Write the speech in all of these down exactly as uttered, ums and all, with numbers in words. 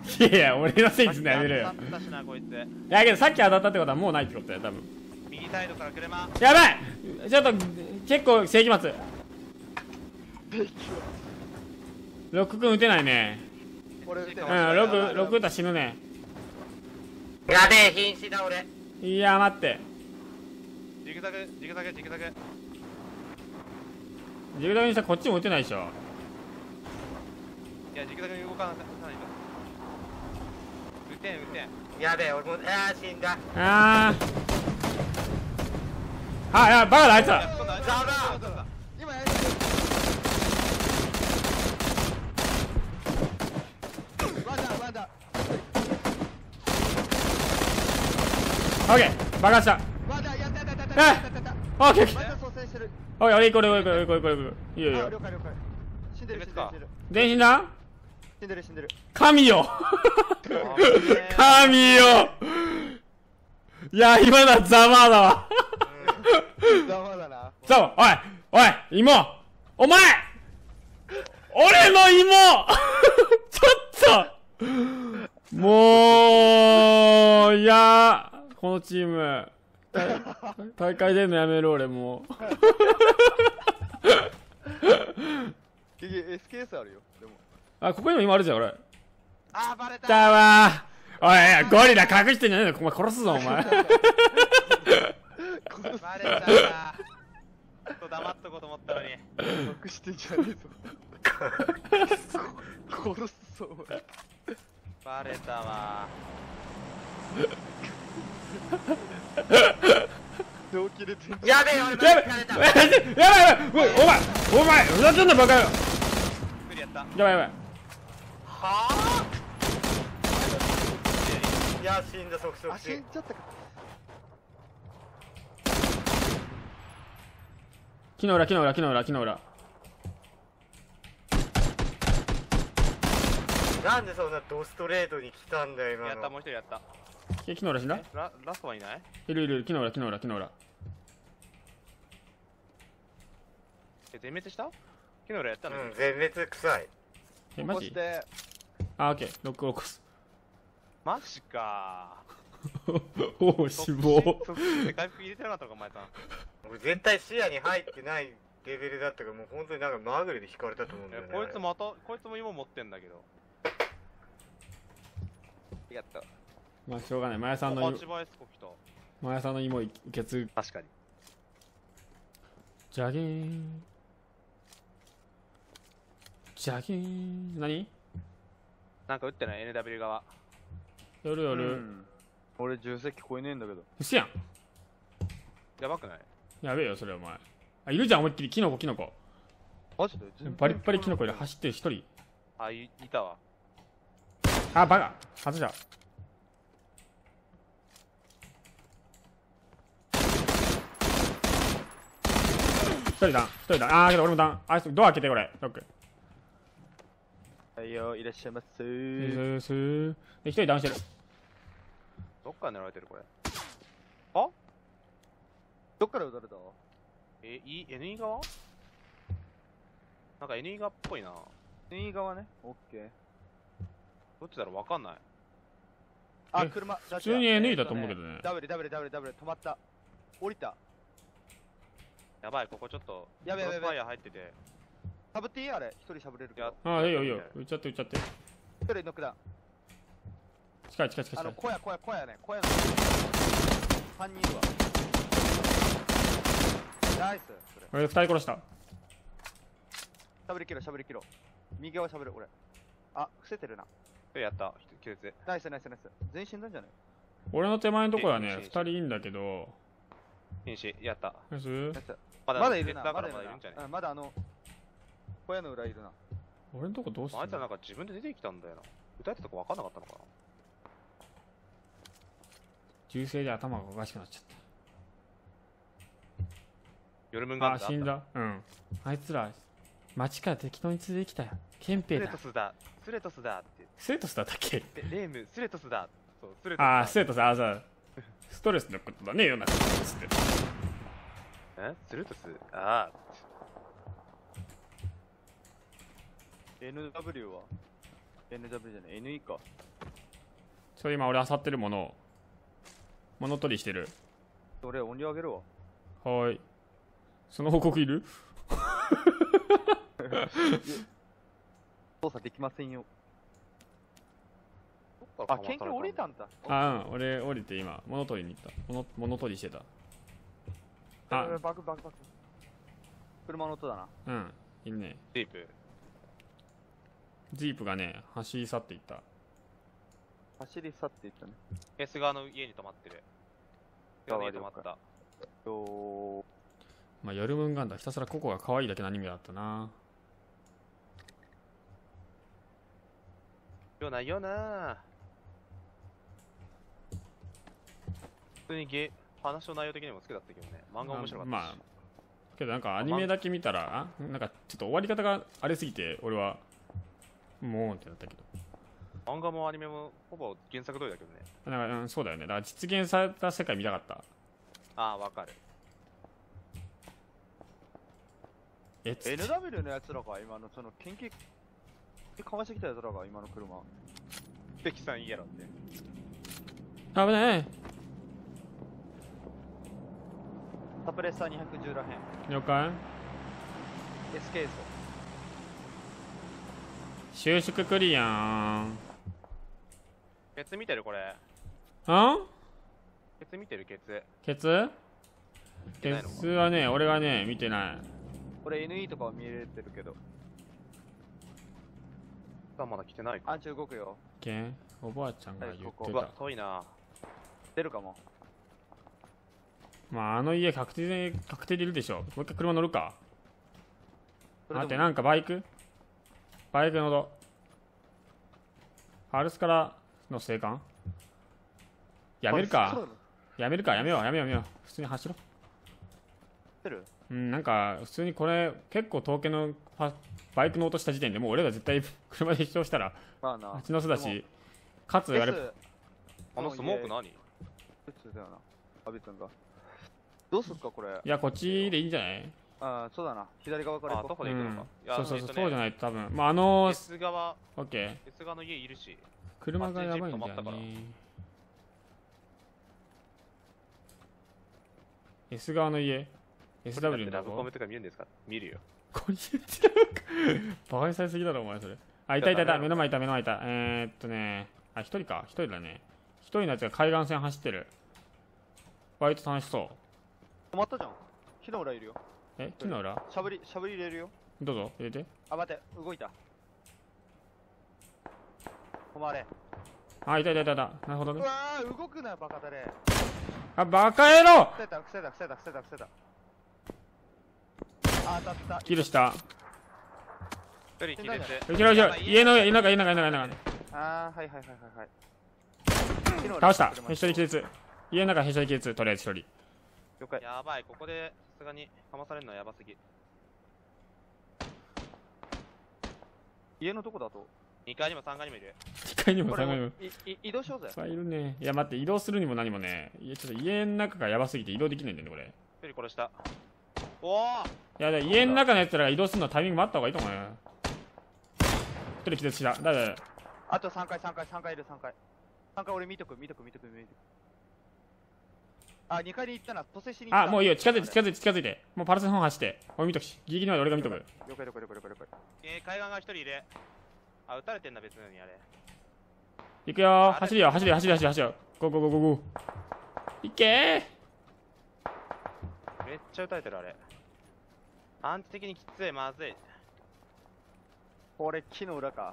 いやいや、俺のせいにすんのやめろよ。 さっき当たったしなこいつ。 いやけどさっき当たったってことはもうないってことだよ多分。 右サイドから車。 やばい、ちょっと結構世紀末。ロック君撃てないね。 俺撃てうん、 ない。 ロックロック撃ったら死ぬね。 やべえ、瀕死だ俺。 いや待って、 ジグザグジグザグジグザグ。 ジグザグにしたらこっちも撃てないでしょ。 いやジグザグに動かないと。撃てん撃てん。 やべえ、俺もあー死んだ。 あーあ、いやバカだあいつら。 ザザ今やりたい。ワンダーワンダオッケー爆発した。 ーワンダーやったやったやったやったえやったやった。 オッケーオッケー。 また蘇生してる。 おい俺行こう俺行こう俺行こう俺行こう俺行こう。いいよいいあ、 よ。 了解了解。死んでる死んでる死んでる全身だ。 死んでる死んでる。 神よ神よ。いや今のはざまあだわ。 ざまだな。 ざま、おいおい芋、お前俺の芋ちょっともういやこのチーム大大会出るのやめる俺もうエスケーエス あるよ。でもあ、ここにも今あるじゃん俺。 あーバレた。 だわー。おい、いやゴリラ隠してんじゃねえの、お前殺すぞお前。 バレたな。ちょっと黙っとこうと思ったのに。 隠してんじゃねえぞ。殺すぞお前。 バレたわ。 動機で全然。 やべえ、俺やばいマジ疲れた。 やばいやばいやばい、おいお前お前ふざけんなバカよ。 無理やった。 やばいやばい。 はあ。いや死んだ即あ、 即死。 死んじゃったか。 木の裏木の裏木の裏木の裏。 なんでそんなドストレートに来たんだよ今の。 やったもう一人やった。 え、木の裏死んだ。 えララストはいない？ いるいるいる、木の裏木の裏木の裏。 え全滅した？昨日俺やったの？ うん、全滅臭い。 えマジそし？てあ、オッケー、ロック起こす。 マジかおお死亡。 そっちで回復入れてなかったのかお前さん。 俺絶対視野に入ってないレベルだったから、もう本当になんかまぐれで引かれたと思うんだよね。 えこいつまたこいつも芋持ってんだけど。やった。 まあしょうがない、マヤさんのはちばいスコ来た。 マヤさんの芋受け継ぐ。 確かに。 じゃげーんじゃげーん。何なんか撃ってない エヌダブリュー 側。 夜夜、 うん、俺銃声聞こえねえんだけど。 うせやん。 やばくない？ やべえよそれお前。あ、いるじゃん思いっきりキノコキノコ。 マジでバリッバリキノコで走ってる一人。 あ、いいたわ。 あ、バカ外した。一人だ一人だ。あーけど俺もだん。あいつドア開けてこれロック。 はいよ、いらっしゃいませスー。 ースーで一人ダウンしてる。 どっから狙われてるこれ。 どっから撃たれた？ え、い エヌイー 側？なんか エヌイー 側っぽいな。 右側ね。オッケー。 どっちだろうわかんない。 あ、 え車。 普通に エヌイー だと思うけどね。 ダブルダブルダブルダブル止まった。降りた。 やばい、ここちょっと。 やべやべやべクロスファイヤー入ってて。 しゃぶっていいあれ。一人しゃぶれるけど。 ああいいよいいよ。撃っちゃって撃っちゃって。 一人ノックダウン。 近い近い近いあの、 近い。 小屋小屋小屋ね。小屋の。三人いるわ。ナイス。それ。 俺二人殺した。 しゃぶり切ろしゃぶり切ろ。右側しゃぶる俺。あ、伏せてるな。 でやった。気絶。 ナイスナイスナイス。全員死んだんじゃない？ 俺の手前のとこはねえ二人いいんだけど。 瀕死。やった。 ナイス。 ナイス。 まだまだいるな。 だからまだいるまだいるんじゃねな。うん、まだあの、小屋の裏いるな。 俺のとこどうすんの。 あいつらなんか自分で出てきたんだよな。撃たれたとこ分かんなかったのかな。 銃声で頭がおかしくなっちゃっヨルムンた。 ガンズあ死んだ。うん。あいつら街から適当に連れてきたよ。ケンペイだスレト。スだ。スレトスだって。 スレトスだったっけ。 でレーム、スレトスだ。そう、スレトスだ。 ああスレトス、ああさストレスのことだねよなつって。 えスレトスああ。 エヌダブリュー はエヌダブリュー じゃない エヌイー か。 ちょ、今俺漁ってるものを物取りしてる。 俺音量上げるわ。 はーい。その報告いる？ 操作できませんよ。あ、研究降りたんだ。 あ、うん、俺降りて今物取りに行った。物物取りしてた。あ、 バグバグバグ。車の音だな。 うん、いるね。 ジープ。 ジープがね、走り去っていった。 走り去っていったね。 S 側の家に泊まってる。家に泊まった。 とまあ、ヨルムンガンダ、ひたすらココが可愛いだけのアニメだったな。 よなよな。普通にゲ話の内容的にも好きだったけどね。漫画面白かったし。 まあ、けどなんかアニメだけ見たら、あなんかちょっと終わり方があれすぎて、俺は、もうってなったけど。 漫画もアニメもほぼ原作通りだけどね。 なんか、うん、そうだよね。だから実現された世界見たかった。 ああ、わかる。 え、つエヌダブリュー のやつらか、今のその研究かわしてきたやつらが今の車。 関さんいいやろって。 危ない。 サプレッサーにひゃくじゅうらへん。 了解。 エスケー ソ。 収縮クリアーン。 ケツ見てるこれ。 あケツ見てるケツ。 ケツケ見てないのかツはね、俺はね、見てない。 これ エヌイー とかは見れてるけど。 さあまだ来てないか。 アンチ動くよ。 けんおばあちゃんが言ってこうわた。 遠いな。 出るかも。 まあ、あの家確定で、確定でいるでしょ。もう一回車乗るか。 それでも待って、なんかバイクバイク乗ろう。ハルスからの生還やめるか。やめるか、やめよう、やめよう、やめよう。普通に走ろ出るう。うん、なんか、普通にこれ、結構遠けのパバイクの音した時点でもう俺ら絶対車で一生したら、 まあな。 蜂の巣だし、かつあれ、 S あのスモーク何？ 普通だよな。アビ君が。どうすっかこれ。 いや、こっちでいいんじゃない？ ああ、そうだな。左側からあ、 行こ徒歩うんで行くのか。いやそうそうそう、 えっとねそうじゃないと多分。まあ、あのー、 S 側、 オッケー。 S 側の家いるし。 車がやばいんだよあっちにジープ止まったからね。S 側の家 エスダブリュー のとこラブコメとか見るんですか？見るよ。 これ言ってるバカにされすぎだろお前それ。あ、いたいたいた、目の前いた目の前いた。えー、っとね、あ、一人か、一人だね。一人のやつが海岸線走ってる。割と楽しそ止まったじゃん。木の裏いるよ。 う。え、木の裏しゃぶり、しゃぶり入れるよ。 どうぞ、入れて。 あ、待って、動いた。止まれ。 あ、いたいたいたいた。なるほどね。 うわー、動くな、バカだれ。 あ、バカ野郎伏せた、伏せた、伏せた、伏せた、伏せた。あ、当たった。 キルした。 一人切れて。 後ろ後ろ、家の上、家の中、家の中、家の中、家の中。 あー、はいはいはいはいはい。木の裏倒した。 車へっしょり亀裂。家の中へっしょり亀裂、とりあえず一人。 了解。 やばい、ここでさすがにかまされるのはやばすぎ。 家のとこだと。 にかいにもさんがいにもいる。 いっかいにもこれさんがいにも。 いい移動しようぜいっ。ぱいいるね。いや、待って、移動するにも何もね、いやちょっと家の中がやばすぎて移動できないんだよね、これ。 一人殺した。おお。 いや、だから家の中のやつらが移動するのはタイミング待った方がいいと思うよ。一人気絶した。だから、 あとさんかい、さんかい、さんかいいる、さんかい。さんかい俺見とく、見とく、見とく、見とく。あ、にかいに行ったな、都市に行った。 あ、もういいよ、近づいて、近づいづいて、近づいて。もうパルスの方走って。俺見とくし。ギリギリまで俺が見とく。 了解了解了解了解了解。 えー、海岸が一人いる。あ、撃たれてんだ別のにあれ。 行くよー。走るよ、走るよ、走るよ、走るよ、走るよ。ゴーゴーゴーゴーゴー。いけめっちゃ撃たれてるあれ。アンチ的にきつい、まずい。 これ木の裏か。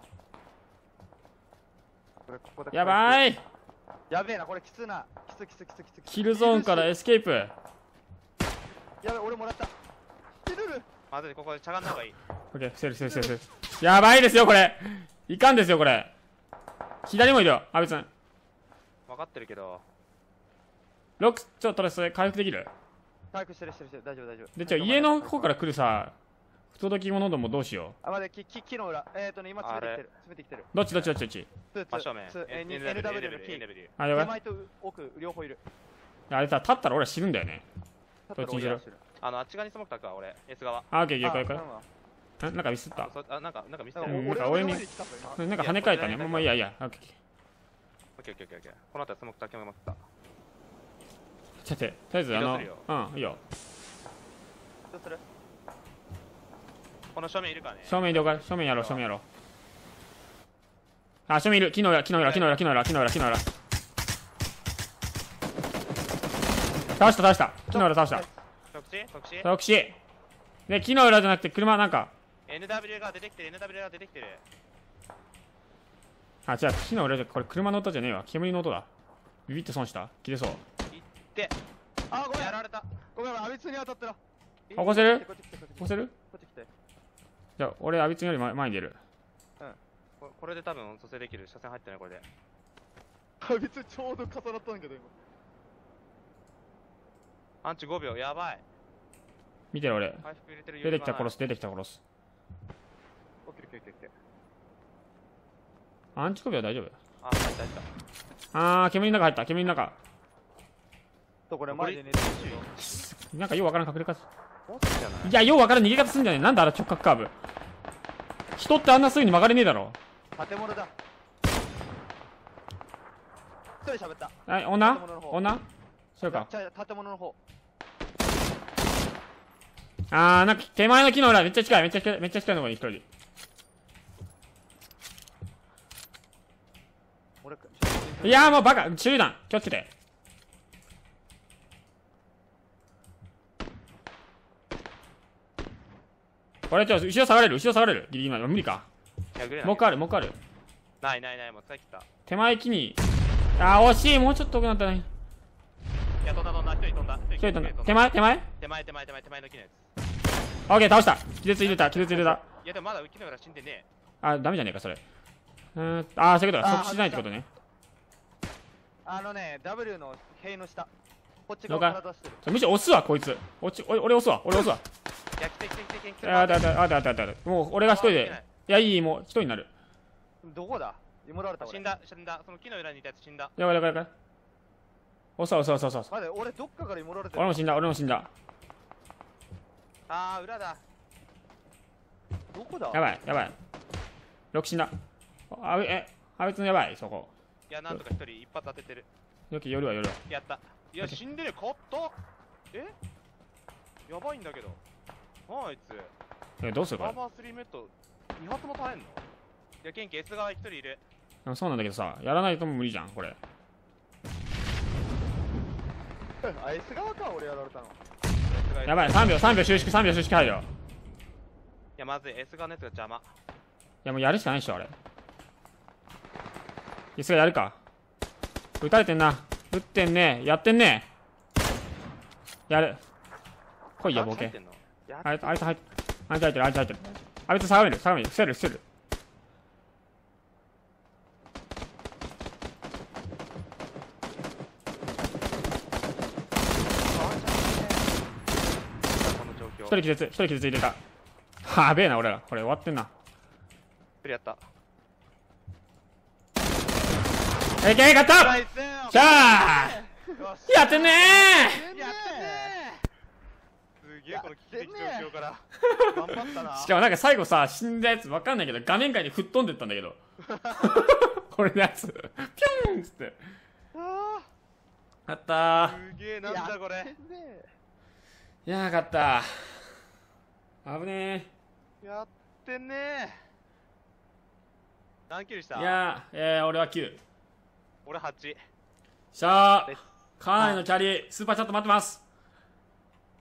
これここで。 ー。やばい。 い。 やべえな、これきついな。きつきつきつきつきつ。 キルゾーンからエスケープ。 やべえ、俺もらった。キルル。 まずい、ここでしゃがんだ方がいい。 オッケー、セーフセーフセーフセーフ。やばいですよ、これ。いかんですよ、これ。左もいるよ、阿部さん。 分かってるけど。 ロック、ちょっとトレス回復できる？ 回復してるしてるしてる、大丈夫大丈夫。 で、ちょ、家の方から来るさ、不届き者どもどうしよあ、待って、木、木、木の裏。えーとね、今詰めてきてる。詰めてきてる。 う。どっちどっちどっちどっち。 ツー、ツー、 真正面。 ツー、えー、にエヌダブリューエヌダブリュー の木。 エヌダブリュー。 あ、やばい。 手前と奥、両方いる。 あれさ、立ったら俺は死ぬんだよね。どっちにしろ立ったら俺らあの、あっち側にスモークたくわ、俺。S 側。 あ、オッケー、了解了解。 あ頼むわうなんかミスったそあ、なんか、なんか見せてなんる。 うんオッなんか俺にの方来たぞ今なんか跳ね返ったね。もうもういいやいいや。オッケーオッケケーオッケーオッケーオッケー。この後はスモーク竹めますった。 ー。ちょっと待って、とりあえずあの、 移動するようん、いいよ。 どうする？ この正面いるかね。 正面移動か、正面やろう、正面やろう。あ、正面いる。木の裏、木の裏、木の裏、木の裏、木の裏、木の裏。倒した、倒した。木の裏倒した。 特殊特殊特殊。で、木の裏じゃなくて車なんか、 エヌダブリュー が出てきてる、エヌダブリュー が出てきてる。 あ、違う、木の裏じゃ、これ車の音じゃねえわ。煙の音だ。ビビって損した。切れそう。 で、 あ、ごめんやられた。 ごめん、アビツに当たったら。 起こせるこっち来て、こっち来て、 押せるこっち来て。 じゃあ、俺、アビツンより前前に出る。 ここれで多分蘇生できる。車線入ってない、これで。 アビツちょうど重なったんだけど今。 アンチごびょう、やばい。 見てる俺。 回復入れてる出てきた殺す。 す、出てきた殺す。 オッケーオッケーオッケーオッケアンチコビは大丈夫。 あ、入った入った。 あー、煙の中入った、煙の中。 ー。とこれ前で寝てるけど。 なんかようわからん隠れ方。 もっとじゃないいや、ようわからん逃げ方すんじゃねえ。なんだあの直角カーブ。人ってあんなすぐに曲がれねえだろ。 建物だ。一人喋った。 はい、女建物の方女そうか。 じゃあ建物の方。 あー、なんか手前の木の裏めっちゃ近い、めっちゃ近い、めっちゃ近いところに一人。 俺、 いやーもうバカ、手榴弾、気をつけて。これちょっと後ろ下がれる、後ろ下がれる。ギリギリまで。無理か。 いやグレないもう一回ある、もう一回ある。 ないないない、もう使い切った。 手前木に。あー、惜しい、もうちょっと遠くなったね。 いや、飛んだ飛んだ、一人飛んだ。 一人飛んだ。手前前手前手前手前手前手前の木のやつ。 オッケー、倒した。気絶入れた、気絶入れた。 いや、でもまだ木の裏死んでねえ。 あ、ダメじゃねえか、それ。うーん、あー、そういうことか。 あー即死しないってことね。 あのね、W の塀の下。こっち側から出してる。 むしろ押すわ、こいつ。おち俺、俺押すわ、俺押すわ。 いや、来て来て来て来て来て。 あー、だだだだだだだ。もう、俺が一人で。いや、いい、もう、一人になる。 どこだ？芋られた俺。 死んだ、死んだ。その木の裏にいたやつ死んだ。 やばいやばいやばい。押すわ、押すわ、押すわ。 待って、俺どっかから芋られてる。 俺も死んだ、俺も死んだ。 あー、裏だ。 どこだ？ やばい、やばい。ろく死んだ。あ、え、あいつのやばい、そこ。 いや、なんとか一人一発当ててる。 よき、夜は夜は。 やった。いや、死んでねえ、勝ったえやばいんだけど。あいつ。 え、どうするこれ。 アーマースリーメットに発も耐えんの？いや、ケンキ S 側一人いる。 あそうなんだけどさ、やらないともう無理じゃん、これ。 あ、S 側か、俺やられたの。 やばい、さんびょう、さんびょう収縮、さんびょう収縮入るよ。 いや、まずい、S 側のやつが邪魔。 いや、もうやるしかないでしょ、あれ。いつがやるか。撃たれてんな。撃ってんね。やってんね。やる。来いよ、ボケ。 やあいつ、あいつ入ってる。あいつ入ってる、あいつ入ってる。あいつ下がめる、下がめる。伏せる、伏せる。 この状況。 一人気絶、一人気絶入れた。はべえな、俺ら。これ終わってんな。 一人やった。 えいけ、勝ったナイスしゃあよしやってんねやってねすげえこの危機的状況から頑張ったな。 ーしかもなんか最後さ、死んだやつわかんないけど、画面界に吹っ飛んでったんだけど。これのやつ。ピョンっつって。 あやったー。 ーすげえなんだこれいやー、勝ったー。危ねやってね何キルしたー。いやー、えー、俺はきゅう。 俺はちしゃーです。 かなりのキャリー、スーパーチャット待ってます。